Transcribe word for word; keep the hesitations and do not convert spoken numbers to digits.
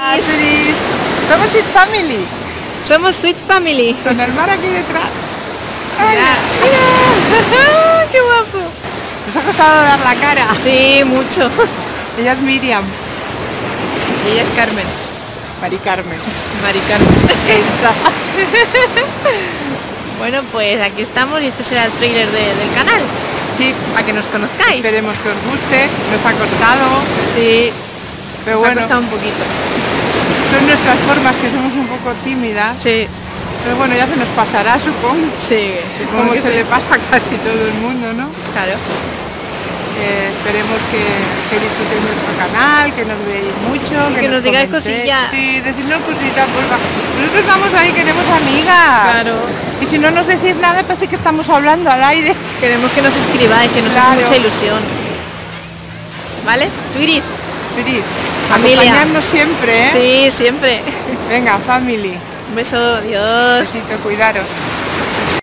Sweeties. Somos Sweet Family. Somos Sweet Family. Con el mar aquí detrás. Mira, mira. ¡Qué guapo! Nos ha costado dar la cara. Sí, mucho. Ella es Miriam. Y ella es Carmen. Mari Carmen. Mari Carmen. Esta. Bueno, pues aquí estamos y este será el trailer de, del canal. Sí, Para que nos conozcáis. esperemos que os guste. Nos ha costado. Sí, Pero nos bueno, ha costado un poquito. son nuestras formas, que somos un poco tímidas. Sí, Pero bueno, ya se nos pasará, supongo. sí, supongo Como que se sí. le pasa a casi todo el mundo, ¿no? Claro. Eh, esperemos que, que disfrutéis nuestro canal, que nos veáis mucho, Y que nos digáis comentéis. cosillas. Sí, decidnos cositas, porfa. Nosotros estamos ahí, queremos amigas. Claro. Y si no nos decís nada, parece que estamos hablando al aire. Queremos que nos escribáis, que nos Claro. hace mucha ilusión. ¿Vale? Sweeties. Feliz. Familia. Acompañarnos siempre, ¿eh? Sí, siempre. Venga, family. Un beso, adiós. Besito, cuidaros.